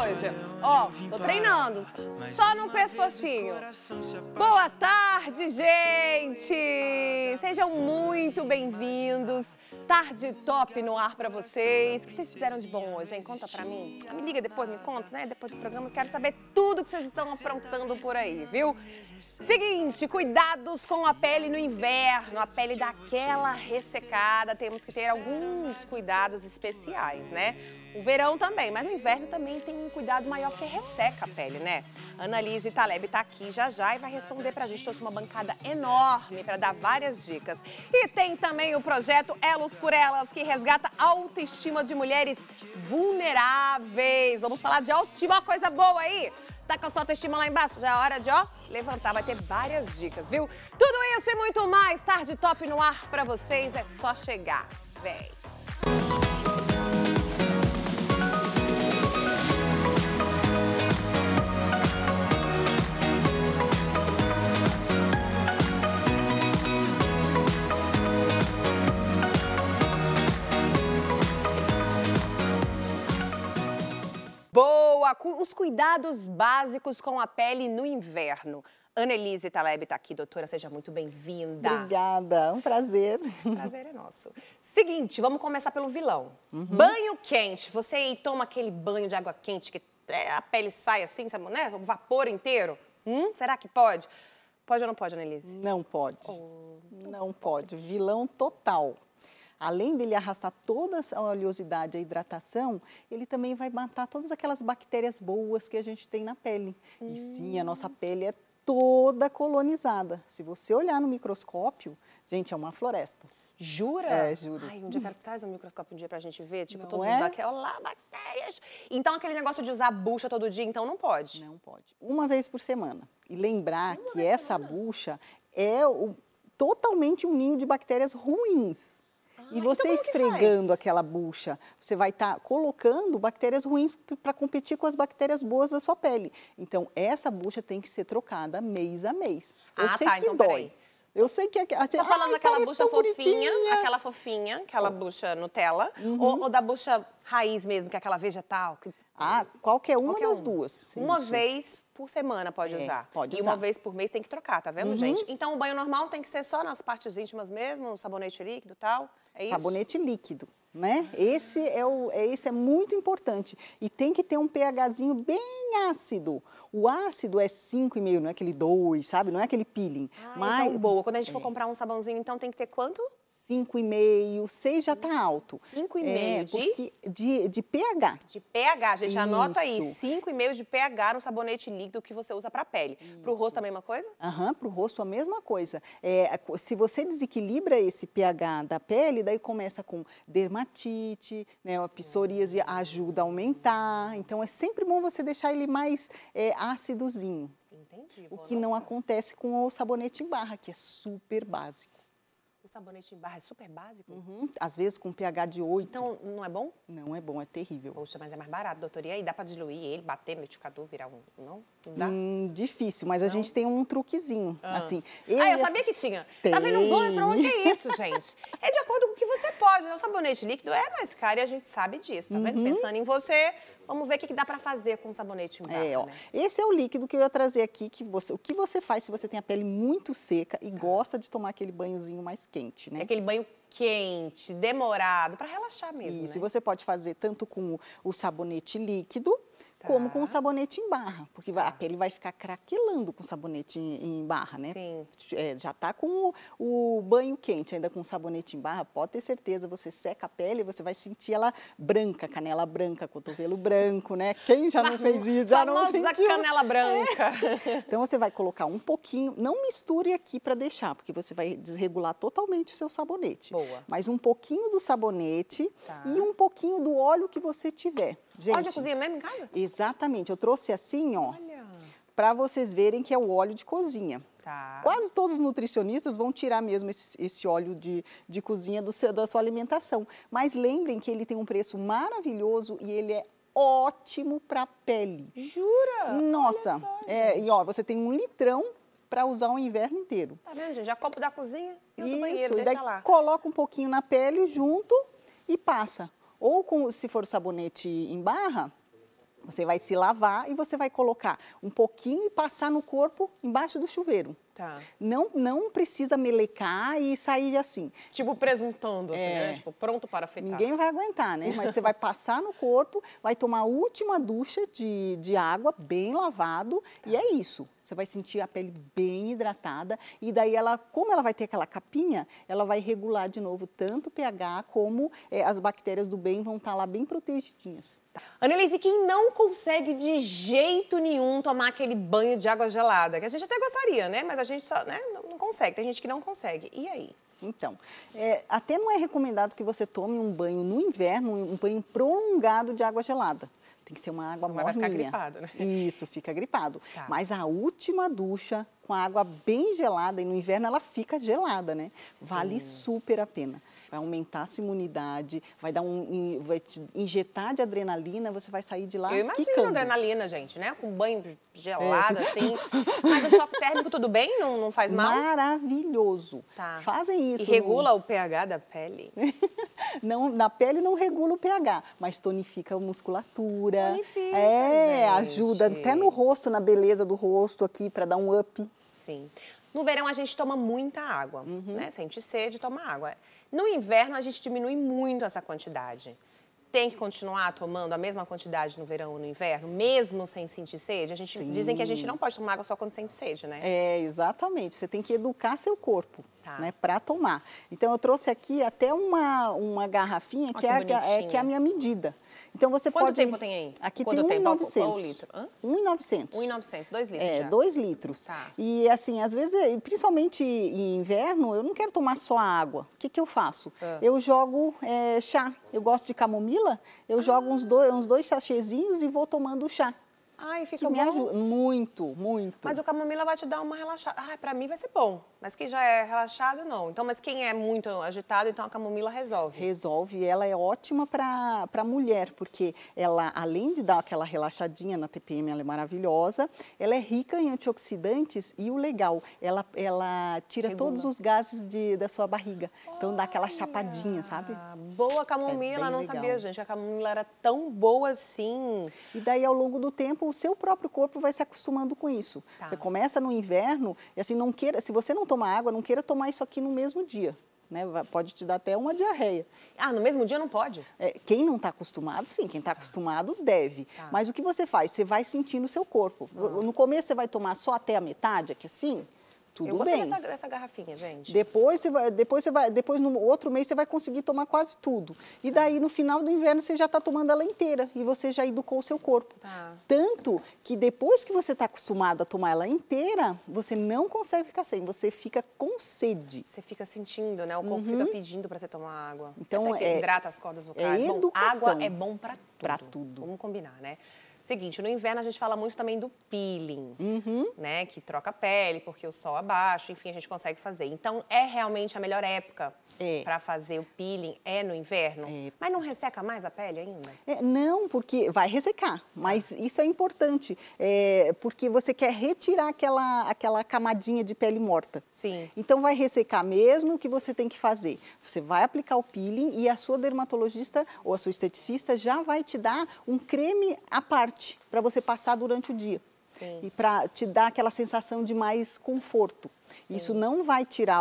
hoje? Ó, tô treinando, só no pescocinho. Boa tarde, gente! Sejam muito bem-vindos. Tarde top no ar pra vocês. O que vocês fizeram de bom hoje, hein? Conta pra mim. Me liga depois, me conta, né? Depois do programa, eu quero saber tudo que vocês estão aprontando por aí, viu? Seguinte, cuidados com a pele no inverno. A pele daquela ressecada. Temos que ter alguns cuidados especiais, né? O verão também, mas no inverno também tem um cuidado maior porque resseca a pele, né? Annalise Taleb tá aqui já e vai responder pra gente. Trouxe uma bancada enorme para dar várias dicas. E tem também o projeto Elos por Elas, que resgata a autoestima de mulheres vulneráveis. Vamos falar de autoestima, uma coisa boa aí. Tá com a sua autoestima lá embaixo? Já é hora de, levantar. Vai ter várias dicas, viu? Tudo isso e muito mais. Tarde top no ar pra vocês. É só chegar. Vem. Boa! Os cuidados básicos com a pele no inverno. Annalise Taleb está aqui, doutora, seja muito bem-vinda. Obrigada, um prazer. O prazer é nosso. Seguinte, vamos começar pelo vilão. Banho quente. Você toma aquele banho de água quente que a pele sai assim, sabe, né? O vapor inteiro. Será que pode? Pode ou não pode, Annalise? Não pode. Não pode. Vilão total. Além dele arrastar toda a oleosidade, a hidratação, ele também vai matar todas aquelas bactérias boas que a gente tem na pele. E sim, a nossa pele é toda colonizada. Se você olhar no microscópio, gente, é uma floresta. Jura? É, juro. Ai, um dia traz um microscópio um dia pra gente ver, tipo, Não todas é? as bactérias. Olha lá, bactérias. Então, aquele negócio de usar bucha todo dia, então não pode? Não pode. Uma vez por semana. E lembrar que essa bucha é totalmente um ninho de bactérias ruins. E você esfregando aquela bucha, você vai estar colocando bactérias ruins para competir com as bactérias boas da sua pele. Então, essa bucha tem que ser trocada mês a mês. Eu sei que então dói. peraí. Eu sei que... Tá falando daquela bucha fofinha, aquela bucha Nutella, ou da bucha raiz mesmo, que é aquela vegetal? Qualquer uma das duas. Uma Isso. vez por semana pode usar. Pode usar. E uma vez por mês tem que trocar, tá vendo, gente? Então, o banho normal tem que ser só nas partes íntimas mesmo, um sabonete líquido e tal, é isso? Sabonete líquido, né? Esse é muito importante. E tem que ter um pHzinho bem ácido. O ácido é 5,5, não é aquele 2, sabe? Não é aquele peeling. Mas então, boa. Quando a gente for comprar um sabãozinho, então tem que ter quanto? 5,5, 6 já tá alto. 5,5 de pH. De pH, gente, anota aí. Isso. 5,5 de pH no sabonete líquido que você usa pra pele. Pro rosto a mesma coisa? Pro rosto a mesma coisa. Se você desequilibra esse pH da pele, daí começa com dermatite, né, a psoríase ajuda a aumentar. Então, é sempre bom você deixar ele mais ácidozinho. Entendi. O que não acontece com o sabonete em barra, que é super básico. O sabonete em barra é super básico? Às vezes com pH de 8. Então, não é bom? Não é bom, é terrível. Poxa, mas é mais barato, doutora. E aí, dá pra diluir ele, bater no liquidificador, virar um... Não? Não dá? Difícil, mas a gente tem um truquezinho, assim. Eu sabia que tinha. Tá vendo um bom? Que é isso, gente? É de acordo com o que você pode, né? O sabonete líquido é mais caro e a gente sabe disso, tá vendo? Pensando em você, vamos ver o que dá pra fazer com o sabonete em barra, né? Esse é o líquido que eu ia trazer aqui, o que você faz se você tem a pele muito seca e gosta de tomar aquele banhozinho mais quente, né? É aquele banho quente, demorado, pra relaxar mesmo, Isso, né? e você pode fazer tanto com o sabonete líquido, como com o sabonete em barra, porque a pele vai ficar craquelando com o sabonete em barra, né? Sim. Já tá com o banho quente, ainda com o sabonete em barra, pode ter certeza, você seca a pele, você vai sentir ela branca, canela branca, cotovelo branco, né? Quem já não fez isso, já não sentiu? Famosa canela branca. Então, você vai colocar um pouquinho, não misture aqui para deixar, porque você vai desregular totalmente o seu sabonete. Boa. Mas um pouquinho do sabonete e um pouquinho do óleo que você tiver. Gente, Óleo de cozinha mesmo em casa? Exatamente, eu trouxe assim, para vocês verem que é o óleo de cozinha. Quase todos os nutricionistas vão tirar mesmo esse óleo de cozinha da sua alimentação. Mas lembrem que ele tem um preço maravilhoso e ele é ótimo para a pele. Jura? Nossa, olha só, e você tem 1 litrão para usar o inverno inteiro. Tá vendo, gente? Já copo da cozinha e o do Isso, banheiro, e deixa daí lá. coloca um pouquinho na pele junto e passa. Ou se for sabonete em barra, Você vai se lavar e você vai colocar um pouquinho e passar no corpo embaixo do chuveiro. Tá. Não precisa melecar e sair assim. Tipo presuntando, assim, né? Tipo, pronto para fritar. Ninguém vai aguentar, né? Mas você vai passar no corpo, vai tomar a última ducha de água, bem lavado, e é isso. Você vai sentir a pele bem hidratada e daí ela, como ela vai ter aquela capinha, ela vai regular de novo tanto o pH como as bactérias do bem vão estar lá bem protegidinhas. Annelise, quem não consegue de jeito nenhum tomar aquele banho de água gelada, que a gente até gostaria, né? Mas a gente só, né, não consegue, tem gente que não consegue. E aí? Então, até não é recomendado que você tome um banho no inverno, um banho prolongado de água gelada. Tem que ser uma água morninha. Vai ficar gripado, né? Isso, fica gripado. Tá. Mas a última ducha com a água bem gelada, e no inverno ela fica gelada, né? Sim. Vale super a pena. Vai aumentar a sua imunidade, vai te injetar de adrenalina, você vai sair de lá Eu imagino quicando. Adrenalina, gente, né? Com banho gelado, assim. Mas o choque térmico, tudo bem? Não faz mal? Maravilhoso. Tá. Fazem isso. E regula o pH da pele? Não, na pele não regula o pH, mas tonifica a musculatura. Tonifica, gente. Ajuda até no rosto, na beleza do rosto aqui, para dar um up. Sim. No verão a gente toma muita água, né? Sente sede, toma água. No inverno a gente diminui muito essa quantidade. Tem que continuar tomando a mesma quantidade no verão ou no inverno, mesmo sem sentir sede? Dizem que a gente não pode tomar água só quando sente sede, né? Exatamente. Você tem que educar seu corpo, Tá. né, para tomar. Então, eu trouxe aqui até uma garrafinha que é a minha medida. Então, você Quanto pode... tempo tem aí? Aqui Quanto tem tempo? 1.900. Qual litro? 1.900. 1.900, 2 litros já. 2 litros. Tá. E assim, às vezes, principalmente em inverno, eu não quero tomar só água. O que eu faço? Eu jogo chá. Eu gosto de camomila, eu jogo uns dois sachêzinhos e vou tomando chá. Ai, fica Que me bom. ajuda muito, muito. Mas o camomila vai te dar uma relaxada. Ah, pra mim vai ser bom. Mas quem já é relaxado, não. Então, mas quem é muito agitado, então a camomila resolve. Resolve. Ela é ótima para mulher, porque ela, além de dar aquela relaxadinha na TPM, ela é maravilhosa, ela é rica em antioxidantes e o legal, ela tira todos os gases da sua barriga. Então, dá aquela chapadinha, sabe? Boa camomila, não sabia, gente. A camomila era tão boa assim. E daí, ao longo do tempo, o seu próprio corpo vai se acostumando com isso. Tá. Você começa no inverno, e assim, se você não tomar água, não queira tomar isso aqui no mesmo dia. Né? Pode te dar até uma diarreia. Ah, no mesmo dia não pode? Quem não está acostumado, sim. Quem está acostumado, deve. Tá. Mas o que você faz? Você vai sentindo o seu corpo. No começo, você vai tomar só até a metade, aqui assim, tudo Eu gostei bem. dessa garrafinha, gente. Depois no outro mês, você vai conseguir tomar quase tudo. E daí, no final do inverno, você já está tomando ela inteira. E você já educou o seu corpo. Tá. Tanto que depois que você está acostumado a tomar ela inteira, você não consegue ficar sem. Você fica com sede. Você fica sentindo, né? O corpo fica pedindo para você tomar água. Então, até que hidrata as cordas vocais. é Bom, educação. água é bom para tudo. Pra tudo. Vamos combinar, né? Seguinte, no inverno a gente fala muito também do peeling, né? Que troca a pele, porque o sol abaixa, enfim, a gente consegue fazer. Então, é realmente a melhor época para fazer o peeling no inverno? Mas não resseca mais a pele ainda? Não, porque vai ressecar, mas isso é importante, porque você quer retirar aquela camadinha de pele morta. Sim. Então, vai ressecar mesmo. O que você tem que fazer? Você vai aplicar o peeling e a sua dermatologista ou a sua esteticista já vai te dar um creme à parte para você passar durante o dia. Sim. E para te dar aquela sensação de mais conforto. Sim. Isso não vai tirar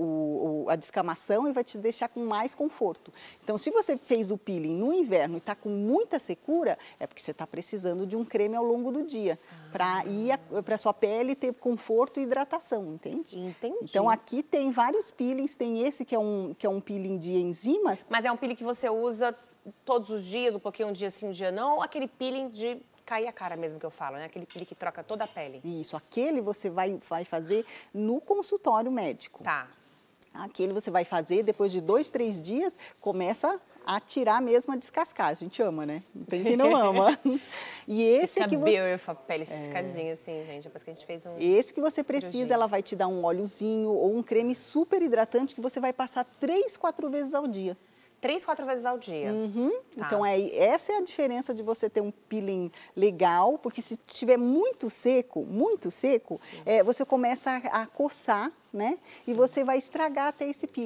a descamação e vai te deixar com mais conforto. Então, se você fez o peeling no inverno e está com muita secura, é porque você está precisando de um creme ao longo do dia, para a sua pele ter conforto e hidratação, entende? Entendi. Então, aqui tem vários peelings, tem esse que é um peeling de enzimas. Mas é um peeling que você usa todos os dias, um pouquinho um dia sim, um dia não, ou aquele peeling de cair a cara mesmo que eu falo, né? Aquele peeling que troca toda a pele. Isso, aquele você vai fazer no consultório médico. Tá. Aquele você vai fazer, depois de 2, 3 dias, começa a tirar mesmo, a descascar. A gente ama, né? Não tem quem não ama. E esse Fica que a pele esticadinha assim, gente, depois que a gente fez Esse que você precisa, cirurgia. ela vai te dar um óleozinho ou um creme super hidratante que você vai passar 3, 4 vezes ao dia. 3, 4 vezes ao dia. Tá. Então, essa é a diferença de você ter um peeling legal, porque se estiver muito seco, você começa a coçar, né? Sim. E você vai estragar até esse peeling.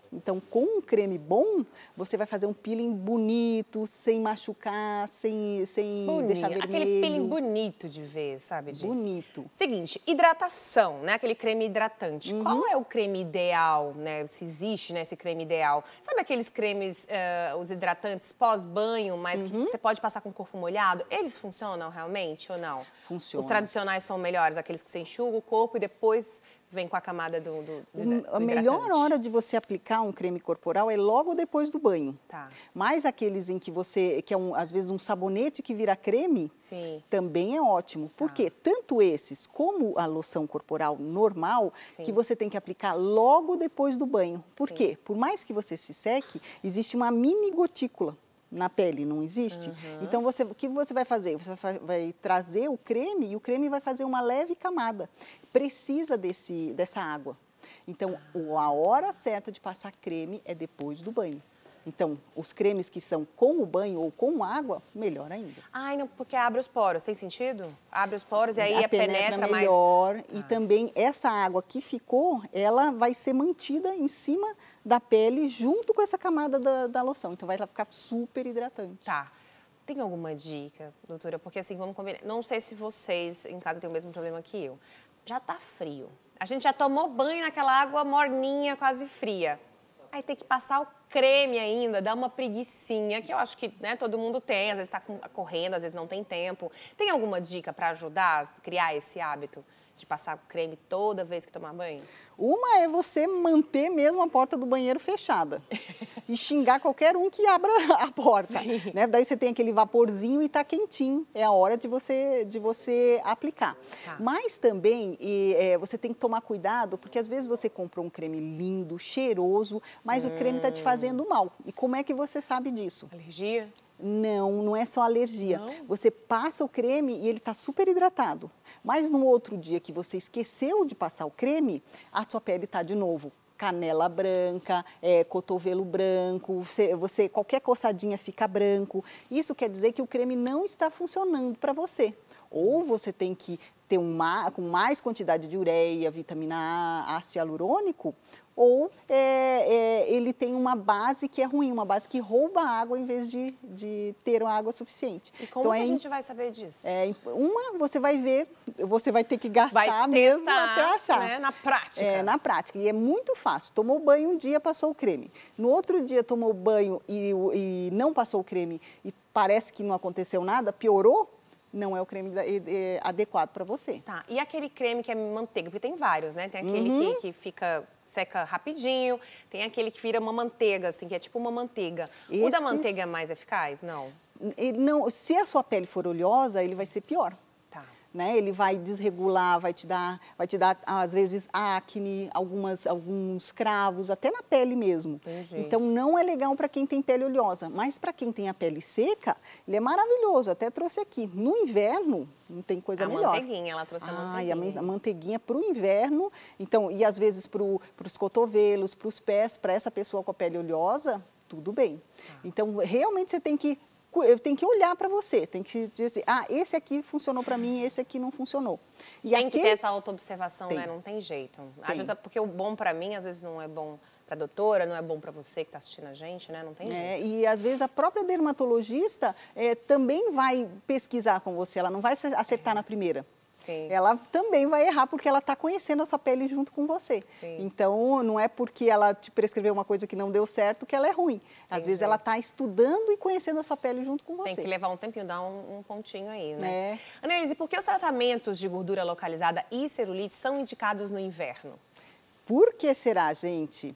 Então, com um creme bom, você vai fazer um peeling bonito, sem machucar, sem deixar vermelho. Aquele peeling bonito de ver, sabe, Di? Bonito. Seguinte, hidratação, né? Aquele creme hidratante. Qual é o creme ideal, né? Se existe, né, esse creme ideal? Sabe aqueles cremes, os hidratantes pós-banho, mas que você pode passar com o corpo molhado? Eles funcionam realmente ou não? Funciona. Os tradicionais são melhores, aqueles que você enxuga o corpo e depois vem com a camada do A melhor hora de você aplicar um creme corporal é logo depois do banho. Tá. Mas aqueles em que às vezes um sabonete que vira creme, Sim. também é ótimo. Por quê? Tanto esses como a loção corporal normal, Sim. que você tem que aplicar logo depois do banho. Por quê? Por mais que você se seque, existe uma mini gotícula na pele, não existe? Então, o que você vai fazer? Você vai trazer o creme e o creme vai fazer uma leve camada. Precisa dessa água. Então, a hora certa de passar creme é depois do banho. Então, os cremes que são com o banho ou com água, melhor ainda. Ai, não, porque abre os poros, tem sentido? Abre os poros e aí penetra mais. Melhor. E também essa água que ficou, ela vai ser mantida em cima da pele junto com essa camada da loção. Então, vai ficar super hidratante. Tá. Tem alguma dica, doutora? Porque assim, vamos combinar. Não sei se vocês em casa têm o mesmo problema que eu. Já tá frio. A gente já tomou banho naquela água morninha, quase fria. Aí tem que passar o creme ainda, dá uma preguicinha, que eu acho que, né, todo mundo tem, às vezes está correndo, às vezes não tem tempo. Tem alguma dica para ajudar a criar esse hábito de passar o creme toda vez que tomar banho? Uma é você manter mesmo a porta do banheiro fechada e xingar qualquer um que abra a porta, né? Daí você tem aquele vaporzinho e tá quentinho, é a hora de você aplicar. Tá. Mas também você tem que tomar cuidado, porque às vezes você comprou um creme lindo, cheiroso, mas o creme tá te fazendo mal. E como é que você sabe disso? Alergia? Não é só alergia. Não? Você passa o creme e ele está super hidratado. Mas no outro dia que você esqueceu de passar o creme, a sua pele está de novo canela branca, cotovelo branco, qualquer coçadinha fica branco. Isso quer dizer que o creme não está funcionando para você. Ou você tem que ter com mais quantidade de ureia, vitamina A, ácido hialurônico, ou ele tem uma base que é ruim, uma base que rouba água em vez de ter água suficiente. E como que a gente vai saber disso? Você vai ver, você vai ter que gastar mesmo até achar. Né? Na prática. Na prática. E é muito fácil. Tomou banho um dia, passou o creme. No outro dia tomou banho e não passou o creme e parece que não aconteceu nada, piorou, não é o creme adequado para você. Tá, e aquele creme que é manteiga? Porque tem vários, né? Tem aquele que seca rapidinho, tem aquele que vira uma manteiga, assim, que é tipo uma manteiga. O da manteiga é mais eficaz? Não? Não, se a sua pele for oleosa, ele vai ser pior. Tá. Né? Ele vai desregular, vai te dar às vezes acne, alguns cravos, até na pele mesmo. Entendi. Então não é legal para quem tem pele oleosa, mas para quem tem a pele seca, ele é maravilhoso. Até trouxe aqui. No inverno, não tem coisa melhor. A manteiguinha, ela trouxe a manteiguinha. A manteiguinha para o inverno, então, e às vezes para os cotovelos, para os pés, para essa pessoa com a pele oleosa, tudo bem. Tá. Então, realmente você tem que olhar para você, tem que dizer, esse aqui funcionou para mim, esse aqui não funcionou. E tem que ter essa autoobservação, né? Não tem jeito. Tem. Ajuda, porque o bom para mim, às vezes, não é bom para a doutora, não é bom para você que está assistindo a gente, né? Não tem jeito. E às vezes a própria dermatologista também vai pesquisar com você, ela não vai acertar na primeira. Sim. Ela também vai errar porque ela está conhecendo a sua pele junto com você. Sim. Então, não é porque ela te prescreveu uma coisa que não deu certo que ela é ruim. Às vezes ela está estudando e conhecendo a sua pele junto com você. Tem que levar um tempinho, dar um pontinho aí, né? Anelise, por que os tratamentos de gordura localizada e celulite são indicados no inverno? Por que será, gente?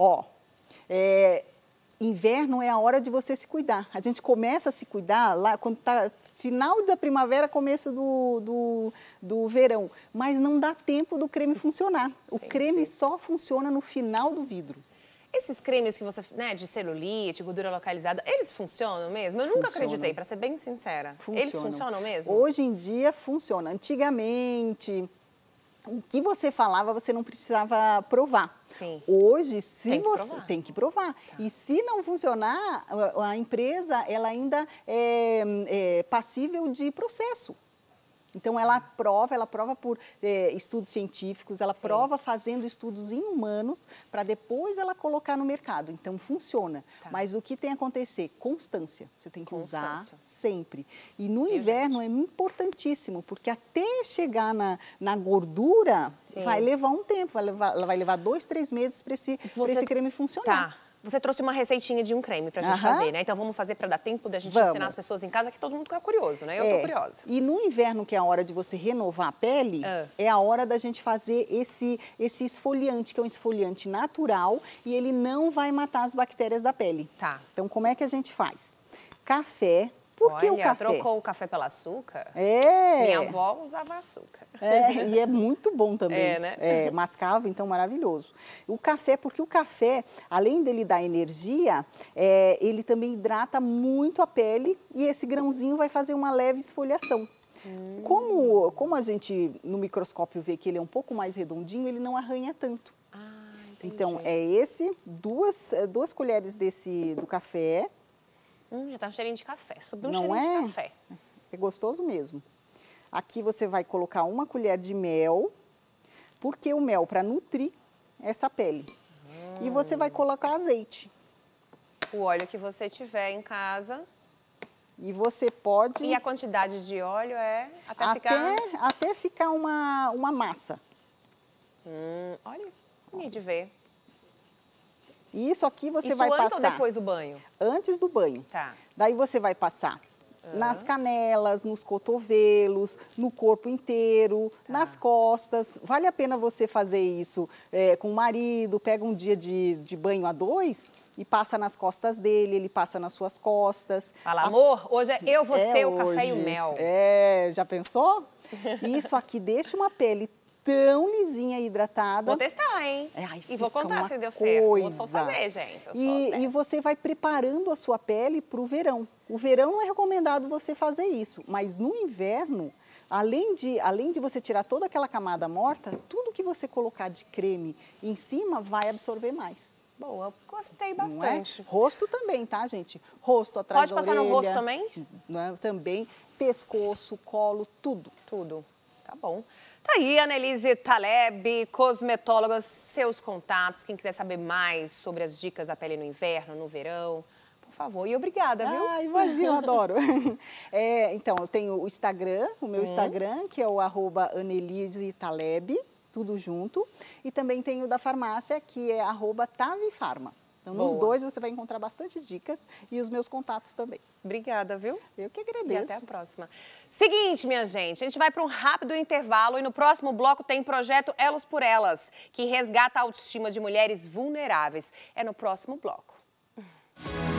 Inverno é a hora de você se cuidar. A gente começa a se cuidar lá quando está final da primavera, começo do verão. Mas não dá tempo do creme funcionar. O creme só funciona no final do vidro. Esses cremes que você, né, de celulite, gordura localizada, eles funcionam mesmo? Eu nunca acreditei, para ser bem sincera. Eles funcionam mesmo? Hoje em dia funciona. Antigamente, o que você falava, você não precisava provar. Sim. Hoje, Tem que provar. Tá. E se não funcionar, a empresa ela ainda é passível de processo. Então, ela prova por estudos científicos, ela prova fazendo estudos em humanos para depois ela colocar no mercado. Então, funciona. Mas o que tem a acontecer? Constância. Você tem que usar sempre. E no inverno é importantíssimo, porque até chegar na gordura, vai levar um tempo, ela vai levar 2, 3 meses para esse creme funcionar. Tá. Você trouxe uma receitinha de um creme pra gente fazer, né? Então vamos fazer para dar tempo da gente ensinar as pessoas em casa, que todo mundo fica curioso, né? Eu tô curiosa. E no inverno, que é a hora de você renovar a pele, é a hora da gente fazer esse esfoliante, que é um esfoliante natural, e ele não vai matar as bactérias da pele. Tá. Então, como é que a gente faz? Café. Por que o café? Trocou o café pelo açúcar? Minha avó usava açúcar. E é muito bom também. Né? Mascavo, então, maravilhoso. O café, porque o café, além dele dar energia, ele também hidrata muito a pele e esse grãozinho vai fazer uma leve esfoliação. Como a gente, no microscópio, vê que ele é um pouco mais redondinho, ele não arranha tanto. Entendi. Então, duas colheres do café. Já tá um cheirinho de café, subiu um cheirinho de café. É gostoso mesmo. Aqui você vai colocar 1 colher de mel, porque o mel para nutrir essa pele. E você vai colocar azeite. O óleo que você tiver em casa. E você pode... E a quantidade de óleo é até ficar uma massa. Olha, bonito de ver. E isso aqui você vai passar... Isso antes ou depois do banho? Antes do banho. Tá. Daí você vai passar nas canelas, nos cotovelos, no corpo inteiro, nas costas. Vale a pena você fazer isso com o marido, pega um dia de banho a 2 e passa nas costas dele, ele passa nas suas costas. Fala, amor, hoje é eu, você, o café e o mel. Já pensou? Isso aqui deixa uma pele tão lisinha e hidratada. Vou testar, hein? E vou contar se deu certo. Vou fazer, gente. E você vai preparando a sua pele para o verão. O verão não é recomendado você fazer isso, mas no inverno, além de você tirar toda aquela camada morta, tudo que você colocar de creme em cima vai absorver mais. Boa, gostei bastante. Rosto também, tá, gente? Rosto atrás da orelha. Pode passar no rosto também? Também. Pescoço, colo, tudo. Tudo. Tá bom. Tá aí, Anelise Taleb, cosmetóloga, seus contatos, quem quiser saber mais sobre as dicas da pele no inverno, no verão, por favor. E obrigada, viu? Imagina, eu adoro. Então, eu tenho o Instagram, o meu Instagram, que é o @AneliseTaleb, tudo junto. E também tenho o da farmácia, que é @Tavifarma. Então, nos dois você vai encontrar bastante dicas e os meus contatos também. Obrigada, viu? Eu que agradeço. E até a próxima. Seguinte, minha gente, a gente vai para um rápido intervalo e no próximo bloco tem projeto Elos por Elas, que resgata a autoestima de mulheres vulneráveis. É no próximo bloco.